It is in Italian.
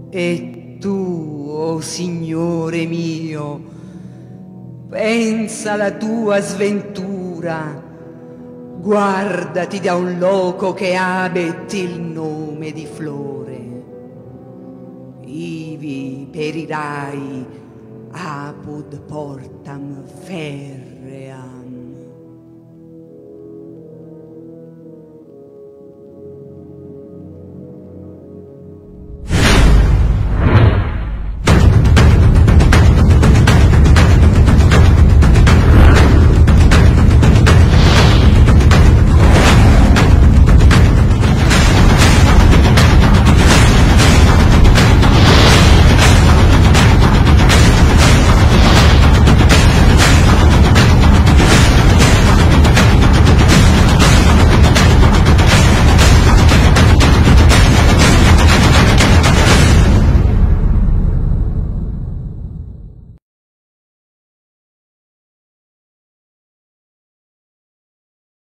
E tu, oh Signore mio, pensa alla tua sventura, guardati da un loco che abet il nome di Flore. Ivi perirai apud portam ferream.